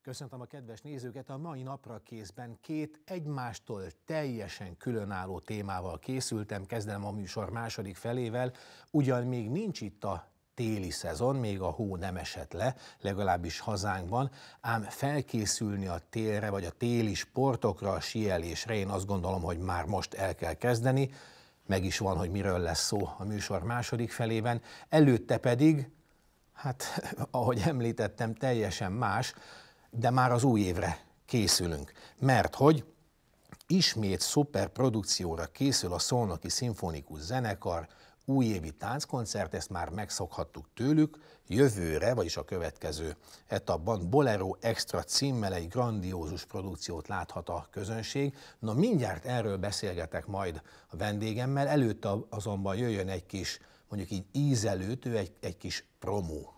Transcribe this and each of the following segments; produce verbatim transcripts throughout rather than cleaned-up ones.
Köszöntöm a kedves nézőket! A mai napra készben két egymástól teljesen különálló témával készültem, kezdem a műsor második felével, ugyan még nincs itt a téli szezon, még a hó nem esett le, legalábbis hazánkban, ám felkészülni a télre vagy a téli sportokra, a síelésre, én azt gondolom, hogy már most el kell kezdeni, meg is van, hogy miről lesz szó a műsor második felében, előtte pedig, hát ahogy említettem, teljesen más, de már az új évre készülünk, mert hogy ismét szuperprodukcióra készül a Szolnoki Szimfonikus Zenekar, újévi tánckoncert, ezt már megszokhattuk tőlük, jövőre, vagyis a következő etapban Bolero Extra címmel egy grandiózus produkciót láthat a közönség. Na mindjárt erről beszélgetek majd a vendégemmel, előtte azonban jöjjön egy kis, mondjuk így ízelőtő, egy, egy kis promó.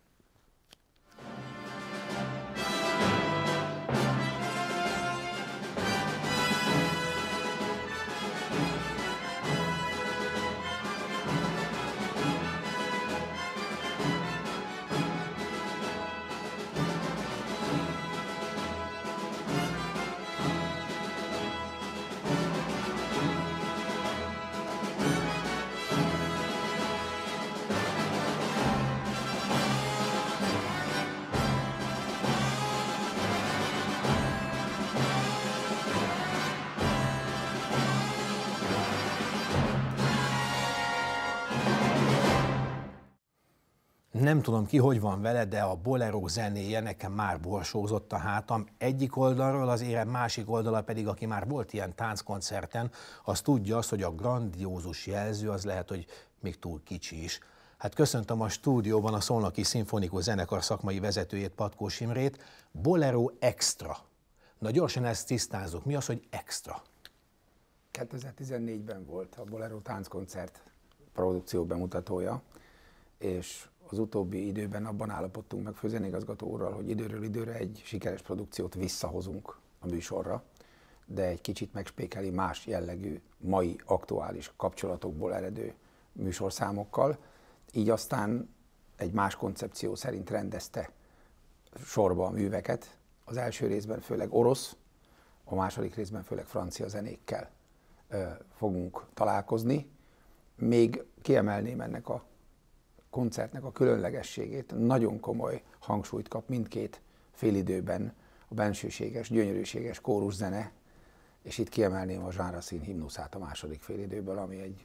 Nem tudom ki, hogy van vele, de a bolero zenéje nekem már borsózott a hátam. Egyik oldalról az érem, másik oldala pedig, aki már volt ilyen tánckoncerten, az tudja azt, hogy a grandiózus jelző az lehet, hogy még túl kicsi is. Hát köszöntöm a stúdióban a Szolnoki Szimfonikus Zenekar szakmai vezetőjét, Patkós Imrét. Bolero Extra. Na gyorsan ezt tisztázzuk. Mi az, hogy extra? kétezer-tizennégyben volt a Bolero tánckoncert produkció bemutatója, és az utóbbi időben abban állapodtunk meg főzenigazgató úrral, hogy időről időre egy sikeres produkciót visszahozunk a műsorra, de egy kicsit megspékeli más jellegű, mai aktuális kapcsolatokból eredő műsorszámokkal. Így aztán egy más koncepció szerint rendezte sorba a műveket. Az első részben főleg orosz, a második részben főleg francia zenékkel fogunk találkozni. Még kiemelném ennek a koncertnek a különlegességét, nagyon komoly hangsúlyt kap mindkét félidőben a bensőséges, gyönyörűséges kóruszene, és itt kiemelném a zsánraszín himnuszát a második félidőből, ami egy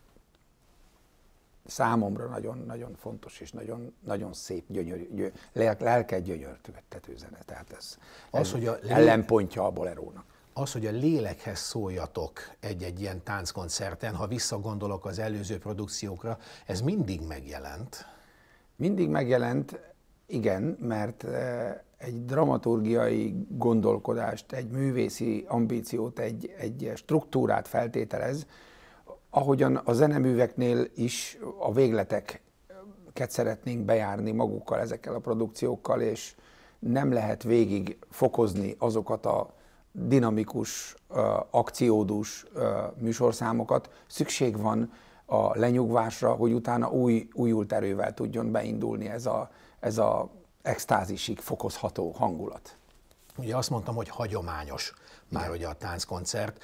számomra nagyon-nagyon fontos és nagyon, nagyon szép, gyönyörű, gyö, lelket gyönyörtető zene. Tehát ez, az, ez hogy a ellenpontja a bolerónak. Az, hogy a lélekhez szóljatok egy-egy ilyen tánckoncerten, ha visszagondolok az előző produkciókra, ez mindig megjelent? Mindig megjelent, igen, mert egy dramaturgiai gondolkodást, egy művészi ambíciót, egy, egy struktúrát feltételez, ahogyan a zeneműveknél is a végleteket szeretnénk bejárni magukkal, ezekkel a produkciókkal, és nem lehet végig fokozni azokat a dinamikus, akciódús műsorszámokat. Szükség van a lenyugvásra, hogy utána új, újult erővel tudjon beindulni ez a, ez a extázisig fokozható hangulat. Ugye azt mondtam, hogy hagyományos már ugye a tánckoncert.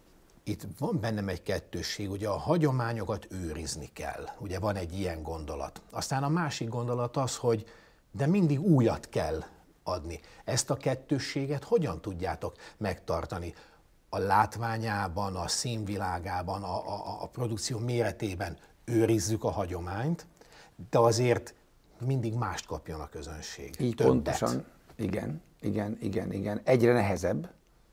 Itt van bennem egy kettősség, ugye a hagyományokat őrizni kell. Ugye van egy ilyen gondolat. Aztán a másik gondolat az, hogy de mindig újat kell adni. Ezt a kettősséget hogyan tudjátok megtartani? A látványában, a színvilágában, a, a, a produkció méretében őrizzük a hagyományt, de azért mindig mást kapjon a közönség. Így többet. Pontosan, igen, igen, igen, igen. Egyre nehezebb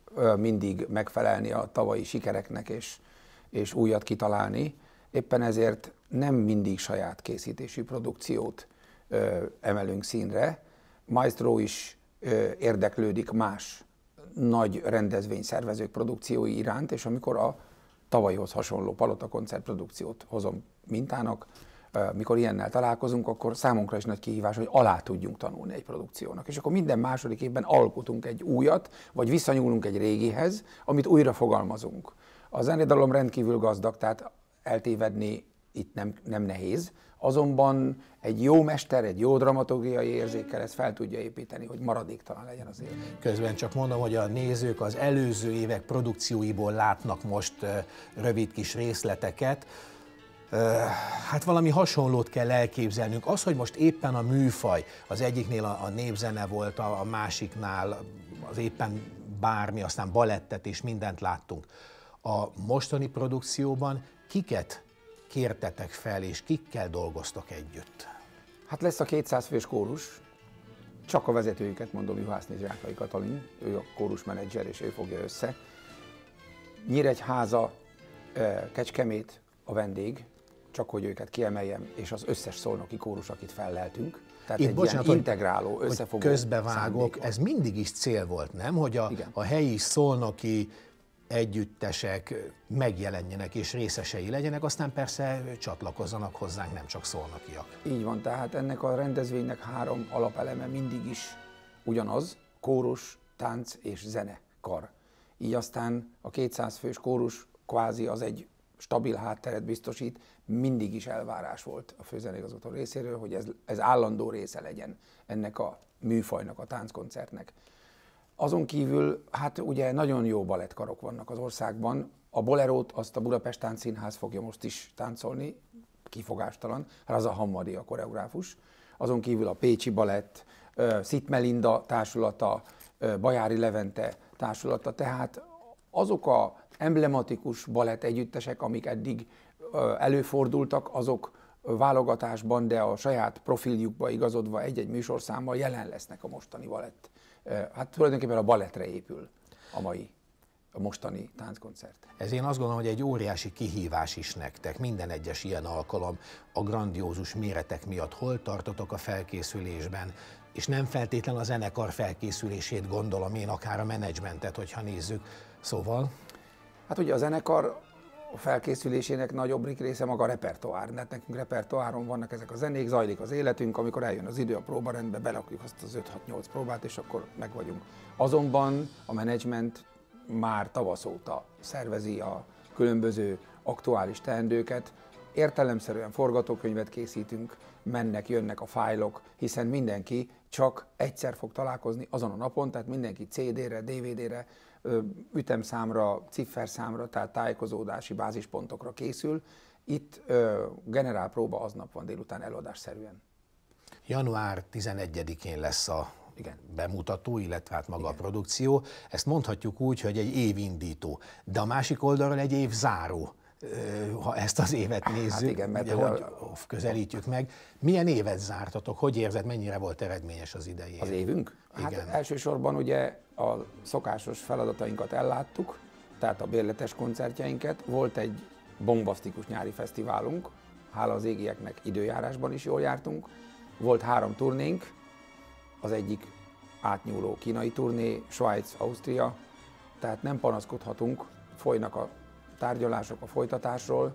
mindig megfelelni a tavalyi sikereknek és, és újat kitalálni. Éppen ezért nem mindig saját készítésű produkciót ö, emelünk színre. Maestro is ö, érdeklődik más nagy rendezvényszervezők produkciói iránt, és amikor a tavalyhoz hasonló Palota koncertprodukciót hozom mintának, mikor ilyennel találkozunk, akkor számunkra is nagy kihívás, hogy alá tudjunk tanulni egy produkciónak. És akkor minden második évben alkotunk egy újat, vagy visszanyúlunk egy régihez, amit újra fogalmazunk. A zenedalom rendkívül gazdag, tehát eltévedni itt nem, nem nehéz, azonban egy jó mester, egy jó dramaturgiai érzékkel ezt fel tudja építeni, hogy maradéktalan legyen az élmény. Közben csak mondom, hogy a nézők az előző évek produkcióiból látnak most rövid kis részleteket. Hát valami hasonlót kell elképzelnünk. Az, hogy most éppen a műfaj, az egyiknél a, a népzene volt, a, a másiknál az éppen bármi, aztán balettet és mindent láttunk. A mostani produkcióban kiket kértetek fel, és kikkel dolgoztok együtt? Hát lesz a kétszáz fős kórus, csak a vezetőjüket mondom, Juhászné Zsákai Katalin, ő a kórusmenedzser, és ő fogja össze. Nyíregyháza, Kecskemét a vendég, csak hogy őket kiemeljem, és az összes szolnoki kórus, akit felleltünk. Tehát Itt egy bocsánat, ilyen integráló, összefogó közbevágok, ez mindig is cél volt, nem? Hogy a, a helyi szolnoki együttesek megjelenjenek és részesei legyenek, aztán persze csatlakozzanak hozzánk, nem csak szolnokiak. Így van, tehát ennek a rendezvénynek három alapeleme mindig is ugyanaz, kórus, tánc és zene, kar. Így aztán a kétszáz fős kórus kvázi az egy stabil hátteret biztosít, mindig is elvárás volt a főzeneigazgató részéről, hogy ez, ez állandó része legyen ennek a műfajnak, a tánckoncertnek. Azon kívül, hát ugye nagyon jó balettkarok vannak az országban. A bolerót azt a Budapest Táncszínház fogja most is táncolni, kifogástalan, Raza Hammadi a koreográfus. Azon kívül a Pécsi Balett, Szit Melinda társulata, Bajári Levente társulata, tehát azok a emblematikus balett együttesek, amik eddig előfordultak, azok válogatásban, de a saját profiljukba igazodva egy-egy műsorszámmal jelen lesznek a mostani balett. Hát tulajdonképpen a balettre épül a mai, a mostani tánckoncert. Ez én azt gondolom, hogy egy óriási kihívás is nektek. Minden egyes ilyen alkalom a grandiózus méretek miatt hol tartotok a felkészülésben, és nem feltétlenül a zenekar felkészülését gondolom én, akár a menedzsmentet, hogyha nézzük. Szóval? Hát ugye a zenekar a felkészülésének nagyobb része maga a repertoár. Tehát nekünk repertoáron vannak ezek a zenék, zajlik az életünk, amikor eljön az idő a próbarendbe, belakjuk azt az öt-hat-nyolc próbát, és akkor meg vagyunk. Azonban a menedzsment már tavasz óta szervezi a különböző aktuális teendőket. Értelemszerűen forgatókönyvet készítünk, mennek, jönnek a fájlok, hiszen mindenki csak egyszer fog találkozni azon a napon, tehát mindenki cé dére, dé vé dére, ütemszámra, cifferszámra, tehát tájékozódási bázispontokra készül. Itt ö, generálpróba aznap van délután előadásszerűen. január tizenegyedikén lesz a Igen. bemutató, illetve hát maga Igen. a produkció. Ezt mondhatjuk úgy, hogy egy évindító, de a másik oldalról egy év záró, ha ezt az évet nézzük, hát igen, mert ugye, hogy közelítjük meg. Milyen évet zártatok? Hogy érzed, mennyire volt eredményes az idei év? Az évünk? Igen. Hát elsősorban ugye a szokásos feladatainkat elláttuk, tehát a bérletes koncertjeinket. Volt egy bombasztikus nyári fesztiválunk, hála az égieknek időjárásban is jól jártunk. Volt három turnénk, az egyik átnyúló kínai turné, Svájc, Ausztria, tehát nem panaszkodhatunk, folynak a tárgyalások a folytatásról.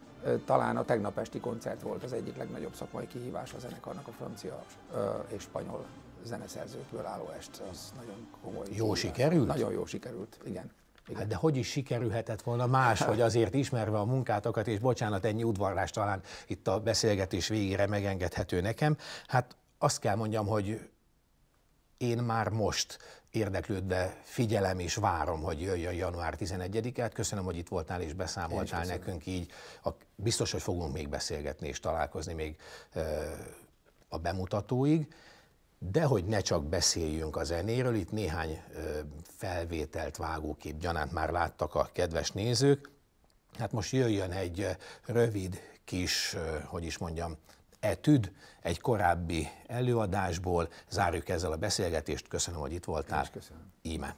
Talán a tegnap esti koncert volt az egyik legnagyobb szakmai kihívás a zenekarnak, a francia és spanyol zeneszerzőkből álló est. Az nagyon komoly. Jó kihívás. sikerült? Nagyon jó sikerült, igen. igen. Hát de hogy is sikerülhetett volna más, hogy azért ismerve a munkátokat, és bocsánat, ennyi udvarlás talán itt a beszélgetés végére megengedhető nekem, hát azt kell mondjam, hogy én már most érdeklődve figyelem és várom, hogy jöjjön január tizenegyedike. Hát köszönöm, hogy itt voltál és beszámoltál nekünk így. A, biztos, hogy fogunk még beszélgetni és találkozni még e, a bemutatóig, de hogy ne csak beszéljünk a zenéről, itt néhány e, felvételt, vágókép gyanánt már láttak a kedves nézők. Hát most jöjjön egy rövid kis, e, hogy is mondjam, etüd egy korábbi előadásból. Zárjuk ezzel a beszélgetést. Köszönöm, hogy itt voltál. Köszönöm. Íme.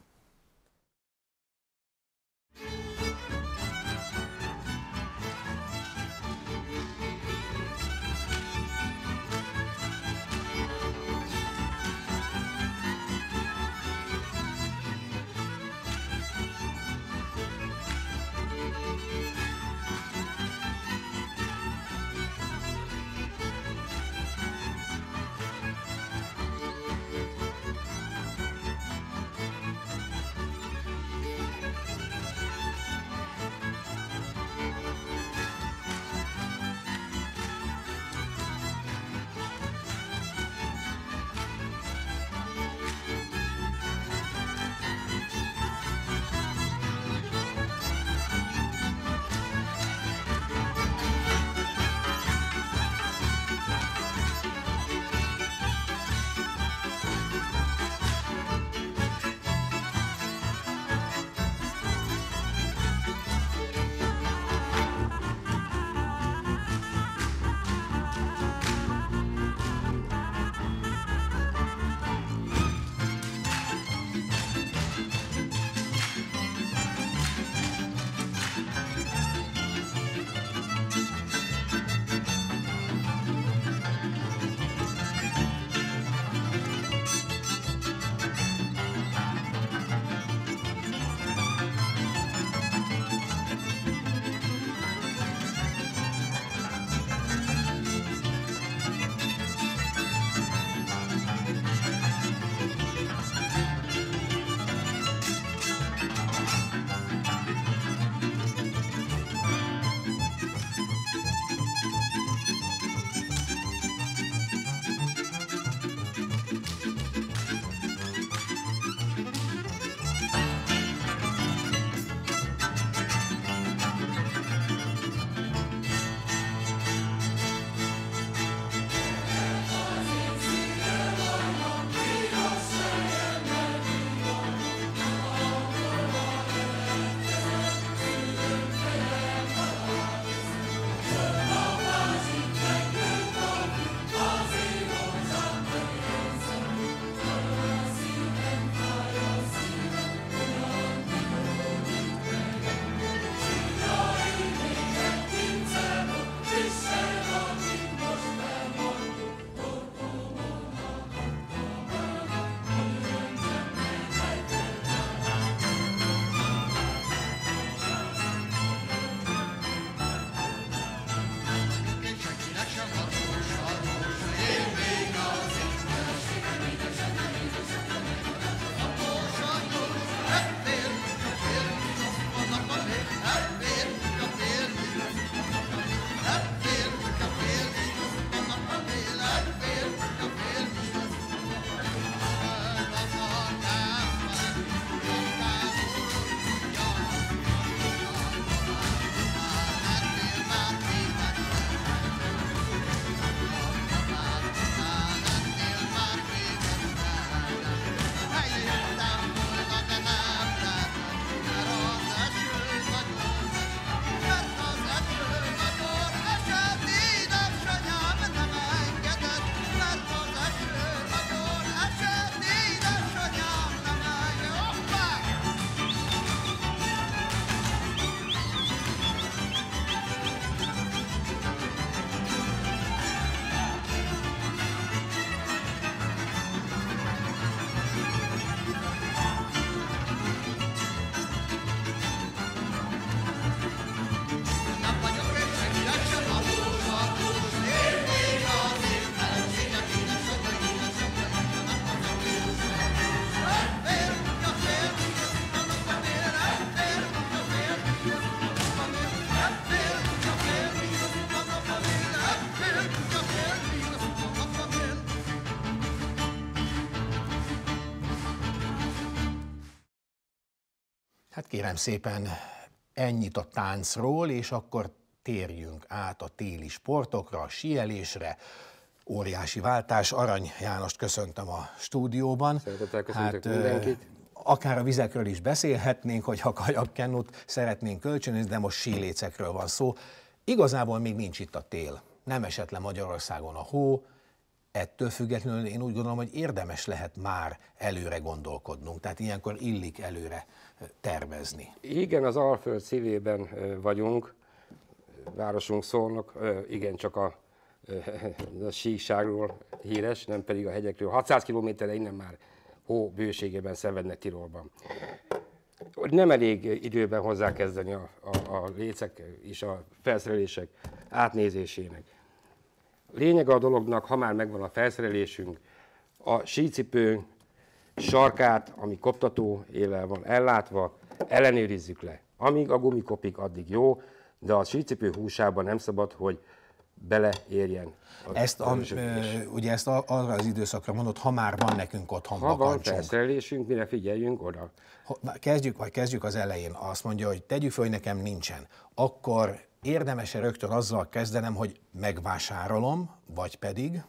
Hát kérem szépen, ennyit a táncról, és akkor térjünk át a téli sportokra, a síelésre. Óriási váltás. Arany Jánost köszöntöm a stúdióban. Szeretettel köszöntök hát, mindenkit. Akár a vizekről is beszélhetnénk, hogy ha kajakkennut szeretnénk kölcsönözni, de most sílécekről van szó. Igazából még nincs itt a tél. Nem esett le Magyarországon a hó. Ettől függetlenül én úgy gondolom, hogy érdemes lehet már előre gondolkodnunk. Tehát ilyenkor illik előre tervezni. Igen, az Alföld szívében vagyunk. Városunk Szolnok, igen, csak a, a síkságról híres, nem pedig a hegyekről. hatszáz kilométerre innen már hó bőségében szenvednek Tirolban. Nem elég időben hozzákezdeni a, a, a lécek és a felszerelések átnézésének. Lényeg a dolognak, ha már megvan a felszerelésünk, a sícipő sarkát, ami koptató élvel van ellátva, ellenőrizzük le. Amíg a gumi kopik, addig jó, de a sícipő húsában nem szabad, hogy beleérjen. Ezt a, ugye ezt arra az időszakra mondod, ha már van nekünk otthon bakancsunk. Ha van felszerelésünk, mire figyeljünk oda. Kezdjük, vagy kezdjük az elején. Azt mondja, hogy tegyük fel, hogy nekem nincsen. Akkor érdemes-e rögtön azzal kezdenem, hogy megvásárolom, vagy pedig?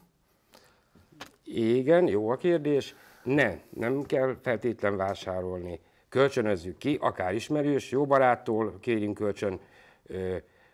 Igen, jó a kérdés. Nem, nem kell feltétlen vásárolni. Kölcsönözzük ki, akár ismerős, jó baráttól kérjünk kölcsön ö,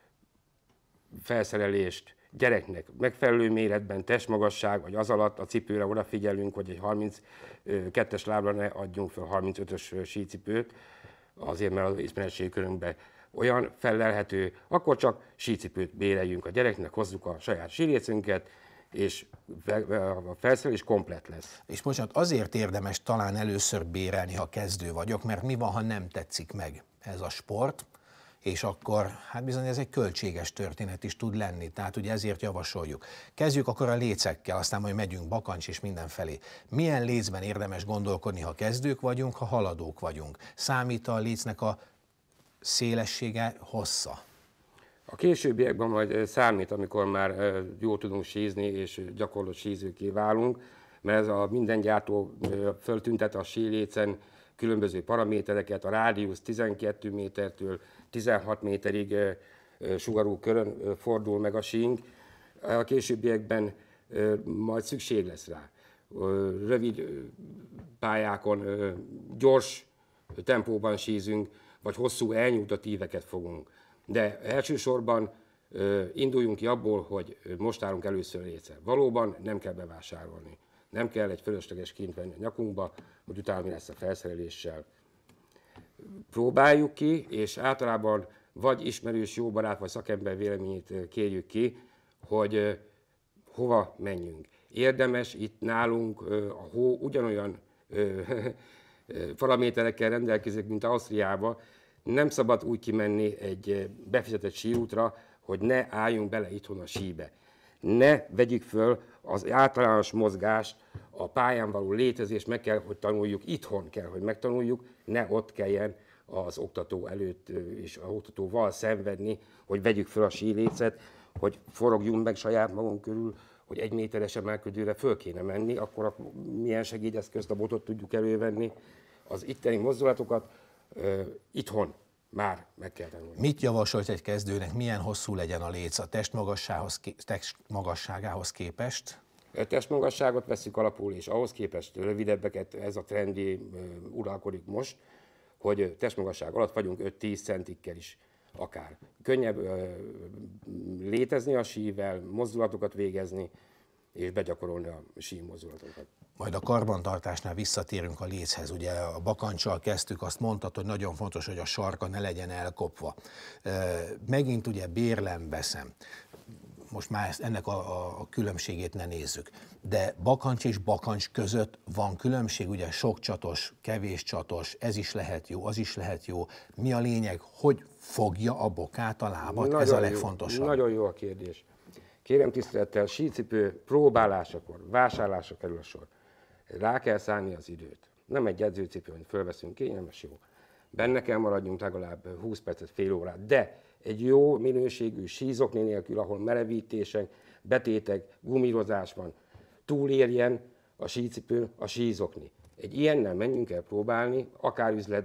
felszerelést, gyereknek megfelelő méretben, testmagasság, vagy az alatt a cipőre odafigyelünk, hogy egy harminckettes lábra ne adjunk fel harmincötös sícipőt, azért mert az ismeretségi körünkben olyan fellelhető, akkor csak sícipőt béreljünk a gyereknek, hozzuk a saját sílécünket, és a felszerelés komplett lesz. És bocsánat, azért érdemes talán először bérelni, ha kezdő vagyok, mert mi van, ha nem tetszik meg ez a sport, és akkor hát bizony ez egy költséges történet is tud lenni, tehát ugye ezért javasoljuk. Kezdjük akkor a lécekkel, aztán majd megyünk bakancs és mindenfelé. Milyen lécben érdemes gondolkodni, ha kezdők vagyunk, ha haladók vagyunk? Számít a lécnek a szélessége, hossza? A későbbiekben majd számít, amikor már jól tudunk sízni és gyakorlott sízőké válunk, mert ez a minden gyártó föltüntet a sílécen különböző paramétereket, a rádiusz tizenkét métertől tizenhat méterig sugarú körön fordul meg a síink. A későbbiekben majd szükség lesz rá. Rövid pályákon gyors tempóban sízünk, vagy hosszú elnyújtott íveket fogunk. De elsősorban induljunk ki abból, hogy most állunk először létre. Valóban nem kell bevásárolni. Nem kell egy fölösleges kint venni a nyakunkba, hogy utána mi lesz a felszereléssel. Próbáljuk ki, és általában vagy ismerős, jó barát, vagy szakember véleményét kérjük ki, hogy hova menjünk. Érdemes itt nálunk a hó ugyanolyan paraméterekkel rendelkezik, mint Ausztriában. Nem szabad úgy kimenni egy befizetett síútra, hogy ne álljunk bele itthon a síbe. Ne vegyük föl az általános mozgást, a pályán való létezést meg kell, hogy tanuljuk, itthon kell, hogy megtanuljuk, ne ott kelljen az oktató előtt és az oktatóval szenvedni, hogy vegyük föl a sílécet, hogy forogjunk meg saját magunk körül, hogy egy méteres emelkedőre föl kéne menni, akkor a, milyen segédeszközt, a botot tudjuk elővenni. Az itteni mozdulatokat uh, itthon már meg kell tanulni. Mit javasolt egy kezdőnek, milyen hosszú legyen a léc a testmagasságához, testmagasságához képest? A testmagasságot veszük alapul, és ahhoz képest rövidebbeket, ez a trendi uh, uralkodik most, hogy testmagasság alatt vagyunk öt-tíz centikkel is akár. Könnyebb uh, létezni a sível, mozdulatokat végezni, és begyakorolni a sí mozdulatokat. Majd a karbantartásnál visszatérünk a léchez. Ugye a bakanccsal kezdtük, azt mondtad, hogy nagyon fontos, hogy a sarka ne legyen elkopva. Megint ugye bérlem, veszem. Most már ezt, ennek a, a különbségét ne nézzük. De bakancs és bakancs között van különbség, ugye sok csatos, kevés csatos, ez is lehet jó, az is lehet jó. Mi a lényeg, hogy fogja a bokát, a lábat? Nagyon ez a legfontosabb. Jó, nagyon jó a kérdés. Kérem tisztelettel, sícipő próbálásakor, vásárlásra kerül a sor. Rá kell szállni az időt. Nem egy edzőcipő, hogy fölveszünk, kényelmes, jó. Benne kell maradjunk legalább húsz percet, fél órát, de egy jó minőségű sízokni nélkül, ahol merevítések, betétek, gumírozás van, túlérjen a sícipő, a sízokni. Egy ilyennel menjünk el próbálni, akár üzletbe,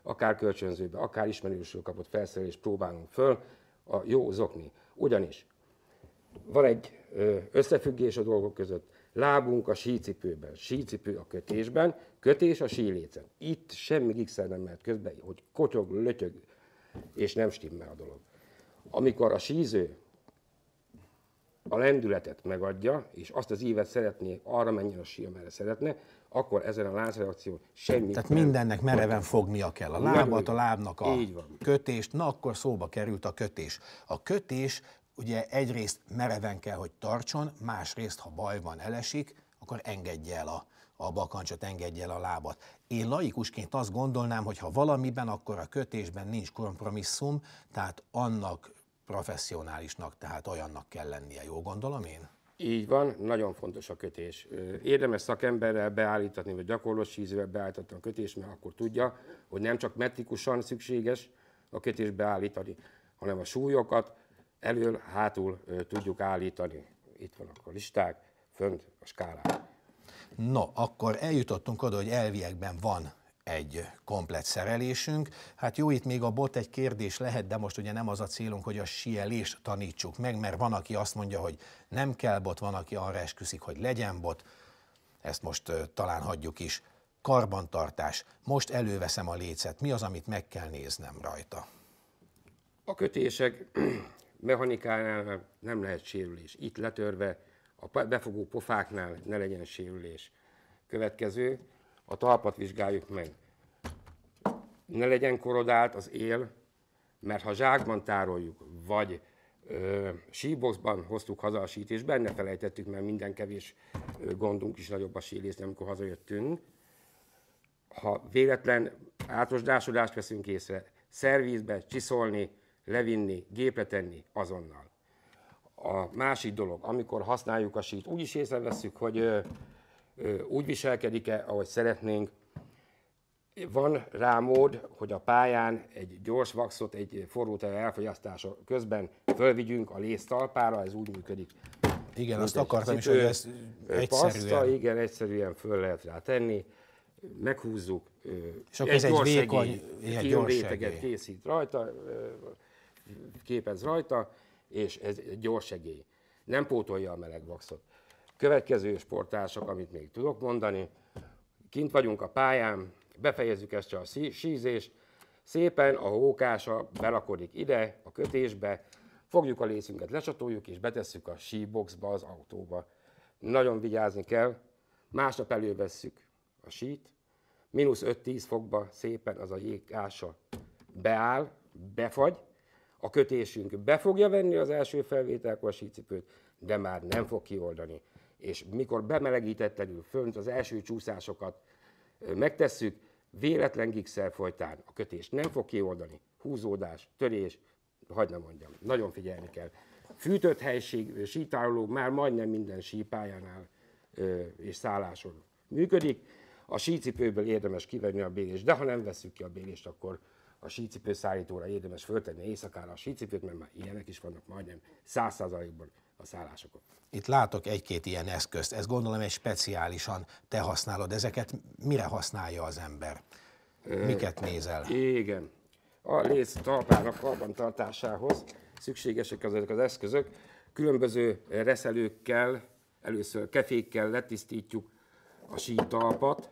akár kölcsönzőbe, akár ismerősről kapott felszerelést próbálunk föl a jó zokni. Ugyanis van egy összefüggés a dolgok között. Lábunk a sícipőben, sícipő a kötésben, kötés a sílécen. Itt semmi gigszer nem mehet közben, hogy kotyog, lötyög, és nem stimmel a dolog. Amikor a síző a lendületet megadja, és azt az ívet szeretné, arra menjen a sí, amerre szeretne, akkor ezen a láncreakció semmi. Tehát mindennek mereven fognia kell a lábat, a lábnak a kötést, na akkor szóba került a kötés. A kötés ugye egyrészt mereven kell, hogy tartson, másrészt, ha baj van, elesik, akkor engedje el a, a bakancsot, engedje el a lábat. Én laikusként azt gondolnám, hogy ha valamiben, akkor a kötésben nincs kompromisszum, tehát annak professzionálisnak, tehát olyannak kell lennie. Jól gondolom én? Így van, nagyon fontos a kötés. Érdemes szakemberrel beállítani, vagy gyakorló sízővel beállítani a kötést, mert akkor tudja, hogy nem csak metrikusan szükséges a kötést beállítani, hanem a súlyokat elől, hátul tudjuk állítani. Itt vannak a listák, fönt a skálák. No, akkor eljutottunk oda, hogy elviekben van egy komplett szerelésünk. Hát jó, itt még a bot egy kérdés lehet, de most ugye nem az a célunk, hogy a síelést tanítsuk meg, mert van, aki azt mondja, hogy nem kell bot, van, aki arra esküszik, hogy legyen bot. Ezt most uh, talán hagyjuk is. Karbantartás. Most előveszem a lécet. Mi az, amit meg kell néznem rajta? A kötések mechanikánál nem lehet sérülés. Itt letörve, a befogó pofáknál ne legyen sérülés. Következő, a talpat vizsgáljuk meg. Ne legyen korodált az él, mert ha zsákban tároljuk, vagy ö, síboxban hoztuk haza a sít, és benne felejtettük, mert minden kevés ö, gondunk is nagyobb a sílészni, amikor hazajöttünk. Ha véletlen átrosdásodást veszünk észre, szervízbe csiszolni, levinni, gépre tenni azonnal. A másik dolog, amikor használjuk a sít, úgy is észrevesszük, hogy ö, ö, úgy viselkedik-e, ahogy szeretnénk. Van rá mód, hogy a pályán egy gyors vaxot, egy forró tej elfogyasztása közben fölvigyünk a léc talpára, ez úgy működik. Igen, azt akartam is, hogy ez egyszerűen. Paszta, igen, egyszerűen föl lehet rá tenni, meghúzzuk. És akkor ez egy vékony, egy gyors réteget készít rajta, képez rajta, és ez egy gyors segély. Nem pótolja a meleg vaxot. Következő sportársak, amit még tudok mondani, kint vagyunk a pályán, befejezzük ezt a sízést, szépen a hókása berakodik ide, a kötésbe, fogjuk a lécünket, lecsatoljuk és betesszük a síboxba, az autóba. Nagyon vigyázni kell, másnap elővesszük a sít, mínusz öt-tíz fokba szépen az a jégkása beáll, befagy, a kötésünk be fogja venni az első felvételkor a sícipőt, de már nem fog kioldani. És mikor bemelegítetlenül fönt az első csúszásokat megtesszük, véletlen gigszer folytán a kötést nem fog kioldani. Húzódás, törés, hagyd ne mondjam, nagyon figyelni kell. Fűtött helység, sítároló már majdnem minden sípályánál és szálláson működik. A sícipőből érdemes kivenni a bélést, de ha nem vesszük ki a bélést, akkor a sícipőszállítóra érdemes föltenni éjszakára a sícipőt, mert már ilyenek is vannak majdnem száz százalékban a szállásokon. Itt látok egy-két ilyen eszközt, ezt gondolom egy speciálisan te használod. Ezeket mire használja az ember? Miket nézel? Igen. A léc talpának karbantartásához szükségesek ezek az eszközök. Különböző reszelőkkel, először kefékkel letisztítjuk a sítalpat,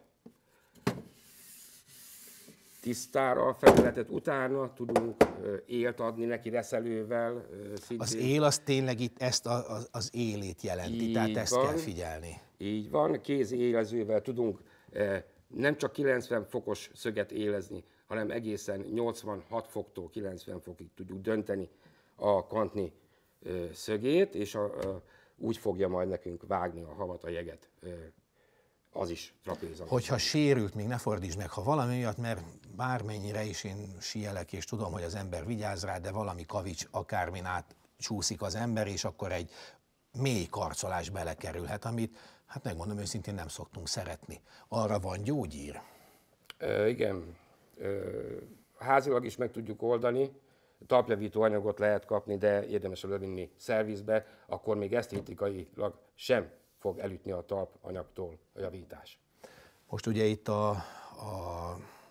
tisztára a felületet, utána tudunk élt adni neki reszelővel. Szintén. Az él az tényleg itt ezt a, az, az élét jelenti, így tehát ezt van, kell figyelni. Így van, kézi élezővel tudunk nem csak kilencven fokos szöget élezni, hanem egészen nyolcvanhat foktól kilencven fokig tudjuk dönteni a kantni szögét, és a, a, úgy fogja majd nekünk vágni a havat, a jeget. Az is trapézan. Hogyha sérült, még ne fordítsd meg, ha valami miatt, mert bármennyire is én síelek, és tudom, hogy az ember vigyáz rá, de valami kavics akármin át csúszik az ember, és akkor egy mély karcolás belekerülhet, amit, hát megmondom őszintén, nem szoktunk szeretni. Arra van gyógyír? E, igen. E, házilag is meg tudjuk oldani, talpjavító anyagot lehet kapni, de érdemes levinni szervizbe, akkor még esztétikailag sem fog elütni a talpanyagtól a javítás. Most ugye itt a, a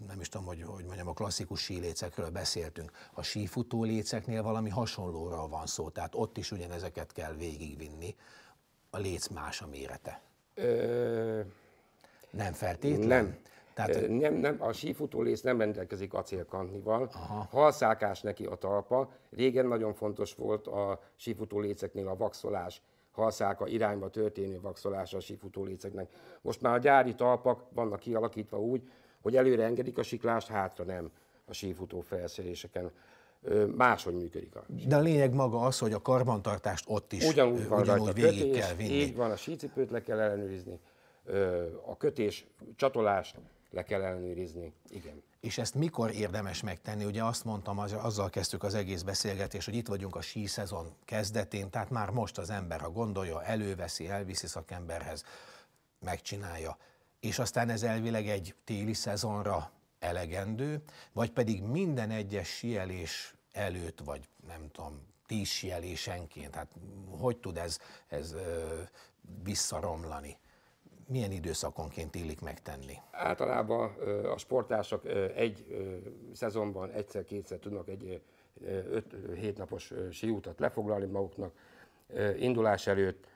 nem is tudom, hogy, hogy mondjam, a klasszikus sílécekről beszéltünk. A sífutó léceknél valami hasonlóra van szó, tehát ott is ugyanezeket kell végigvinni. A léc más a mérete. Ö... Nem feltétlen? Nem. Tehát... Nem, nem, a sífutóléc nem rendelkezik acélkantnival, halszálkás neki a talpa. Régen nagyon fontos volt a sífutóléceknél a vaxolás, halszálka irányba történő vaxolása a sífutóléceknek. Most már a gyári talpak vannak kialakítva úgy, hogy előre engedik a siklást, hátra nem a sífutó felszereléseken. Máshogy működik a sífutó. De a lényeg maga az, hogy a karbantartást ott is ugyanúgy, van ugyanúgy végig kötés, kell vinni. Így van, a sícipőt le kell ellenőrizni, a kötés, csatolást le kell ellenőrizni, igen. És ezt mikor érdemes megtenni? Ugye azt mondtam, azzal kezdtük az egész beszélgetést, hogy itt vagyunk a síszezon kezdetén, tehát már most az ember, ha gondolja, előveszi, elviszi szakemberhez, megcsinálja. És aztán ez elvileg egy téli szezonra elegendő, vagy pedig minden egyes síelés előtt, vagy nem tudom, tíz síelésenként, tehát hogy tud ez, ez ö, visszaromlani? Milyen időszakonként illik megtenni? Általában a sportások egy szezonban egyszer-kétszer tudnak egy öt-hét napos síutat lefoglalni maguknak. Indulás előtt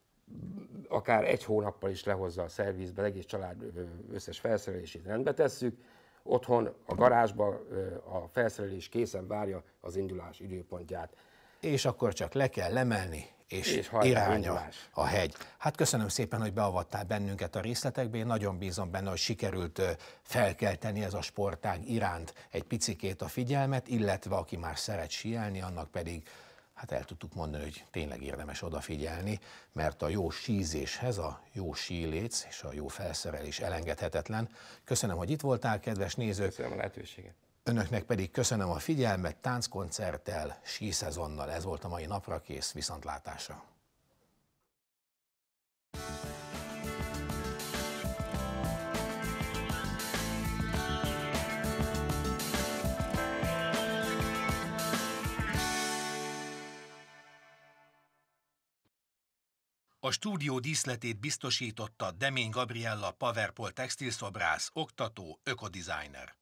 akár egy hónappal is lehozza a szervizbe, egész család összes felszerelését rendbe tesszük. Otthon a garázsba a felszerelés készen várja az indulás időpontját. És akkor csak le kell lemelni, és, és irány a, a hegy. Hát köszönöm szépen, hogy beavattál bennünket a részletekbe. Én nagyon bízom benne, hogy sikerült felkelteni ez a sportág iránt egy picikét a figyelmet, illetve aki már szeret síelni, annak pedig hát el tudtuk mondani, hogy tényleg érdemes odafigyelni, mert a jó sízéshez a jó síléc és a jó felszerelés elengedhetetlen. Köszönöm, hogy itt voltál, kedves nézők. Köszönöm a lehetőséget. Önöknek pedig köszönöm a figyelmet, tánckoncerttel, síszezonnal. Ez volt a mai Napra Kész, viszontlátásra. A stúdió díszletét biztosította Demény Gabriella Paverpol textilszobrász, oktató, ökodizájner.